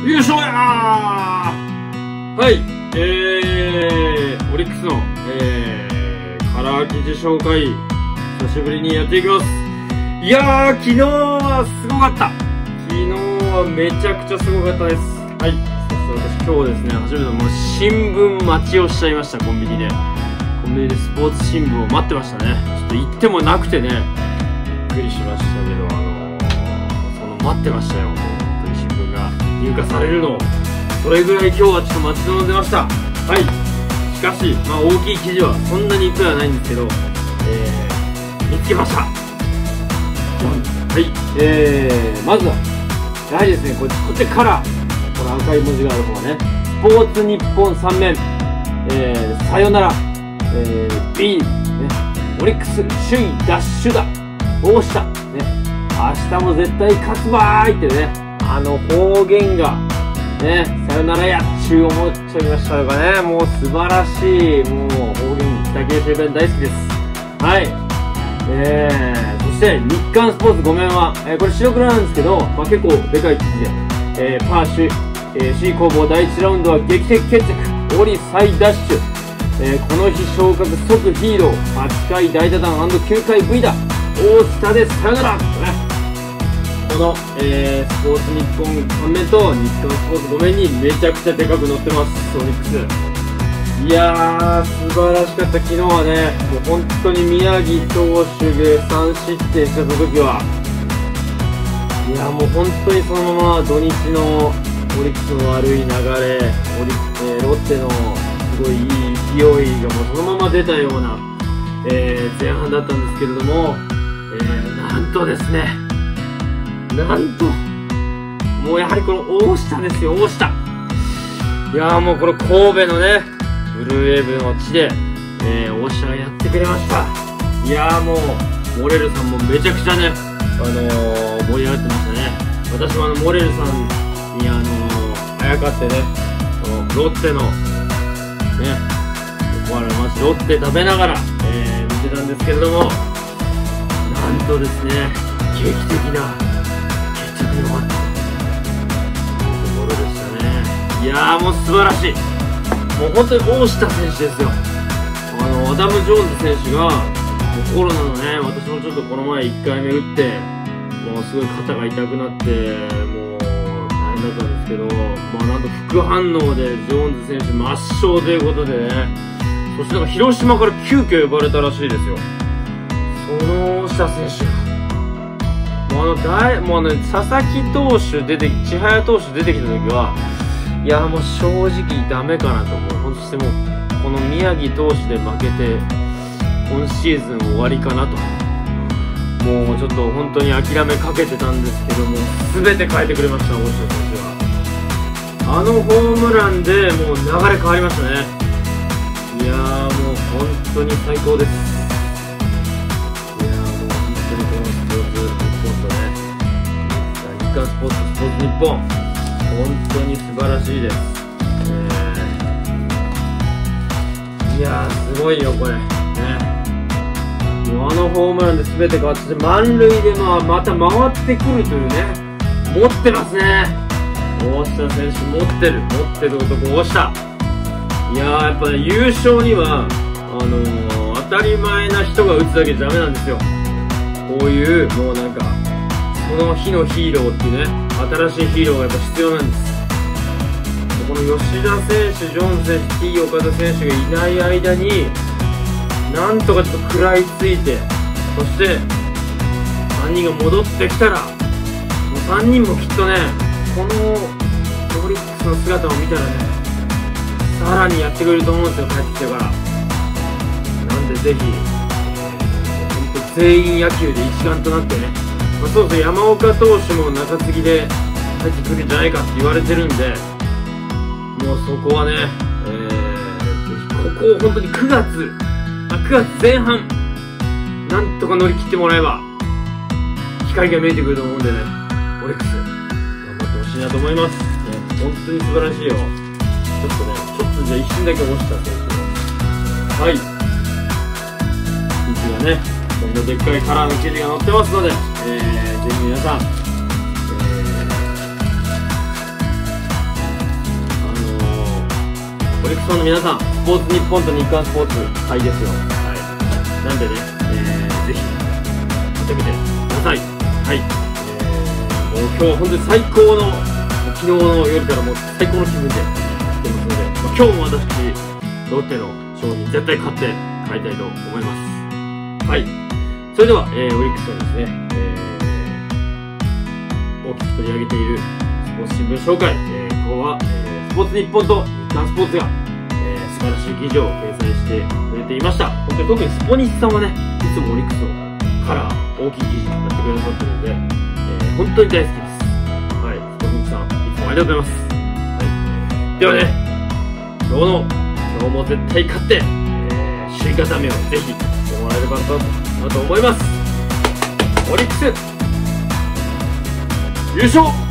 優勝やー。はい、オリックスの、カラー記事紹介、久しぶりにやっていきます。いやー、昨日はすごかった。昨日はめちゃくちゃすごかったです。はい、そして私今日ですね、初めてもう新聞待ちをしちゃいました。コンビニでスポーツ新聞を待ってましたね。ちょっと行ってもなくてね、びっくりしましたけど、待ってましたよ。もう本当に新聞が入荷されるのを、それぐらい今日はちょっと待ち望んでました。はい。しかし、大きい記事はそんなにいっぱいはないんですけど、見つけました。はい。まずはやはりですね、こっちからこの赤い文字がある方ね、スポーツニッポン3面、さよなら、B、ね、オリックス首位奪取だ、大下ね、明日も絶対勝つばーいってね、方言がね、さよならやっちゅう思っちゃいましたがね、もう素晴らしい、もう方言、北九州弁大好きです。はい。そして日刊スポーツ5面は、これ白黒なんですけど、結構でかい記事で、パー首位、首位攻防第1ラウンドは劇的決着、オリ再ダッシュ、この日昇格即ヒーロー、8回大打弾&9回 V だ、大下でさよならとね、この、スポーツニッポン3面と日刊スポーツ5面にめちゃくちゃでかく載ってます、オリックス。いやー、素晴らしかった。昨日はね、もう本当に宮城投手で3失点した時は、いやもう本当にそのまま土日のオリックスの悪い流れ、ロッテのすごいいい勢いがもうそのまま出たような、前半だったんですけれども、なんとですね、もうやはりこの大下ですよ、大下。いやーもうこの神戸のね、ブルーウェーブの地で、大下がやってくれました。いやーもう、モレルさんもめちゃくちゃね、盛り上がってましたね。私もモレルさんにあやかってね、ロッテの、ね、我々マジロッテ食べながら、見てたんですけれども、なんとですね、劇的な、決着に終わったところでしたね。いやーもう素晴らしい。もう本当に大下選手ですよ。アダム・ジョーンズ選手が、もうコロナのね、私もちょっとこの前1回目打って、もうすごい肩が痛くなって、もう大変だったんですけど、なんと副反応でジョーンズ選手抹消ということでね、そしてなんか広島から急遽呼ばれたらしいですよ。その大下選手が、もう佐々木投手千早投手出てきた時は、いやもう正直ダメかなと思う。そしてもうこの宮城投手で負けて今シーズン終わりかなと、もうちょっと本当に諦めかけてたんですけども、全て変えてくれました、大下選手は。ホームランでもう流れ変わりましたね。いやーもう本当に最高です。いやーもう本当にこのスポーツ日本とね、日刊スポーツ日本、本当に素晴らしいです。いやーすごいよこれね。もうホームランで全て変わって満塁でまた回ってくるというね、持ってますね。大下選手持ってる男大下。いやーやっぱね、優勝には当たり前な人が打つだけじゃダメなんですよ。こういうもうなんかその日のヒーローっていうね、新しいヒーローがやっぱ必要なんです。この吉田選手、ジョーンズ選手、T 岡田選手がいない間になんとかちょっと食らいついて、そして3人が戻ってきたら、もう3人もきっとね、このオリックスの姿を見たらね、さらにやってくれると思うんですよ、帰ってきてから。なんでぜひ、本当全員野球で一丸となってね、そうそう、山岡投手も中継ぎで帰ってくるんじゃないかって言われてるんで、もうそこはね、ぜひここを本当に9月前半なんとか乗り切ってもらえば光が見えてくると思うんでね、オリックス頑張ってほしいなと思います、本当に素晴らしいよ。ちょっとじゃあ一瞬だけ押した選手のはい記事がね、こんなでっかいカラーの記事が載ってますので、ぜひ皆さん、 スファンの皆さん、スポーツニッポンと日刊スポーツ買いですよ。はい。なんでね、ぜひ、見てみてください。はい。もう今日は本当に最高の、昨日の夜からもう最高の気分で来てますので、今日も私、ロッテの商品絶対買って帰りたいと思います。はい。それでは、オリックスのですね、大きく取り上げているスポーツ新聞紹介、ここは、スポーツニッポンと日刊スポーツが、素晴らしい記事を掲載してくれていました。本当に特にスポニチさんはね、いつもオリックスのカラー、大きい記事やってくださってるので、本当に大好きです。はい、スポニチさん、いつもありがとうございます。はい。ではね、今日も絶対勝って、首位固めをぜひしてもらえればなと思います。オリックス、優勝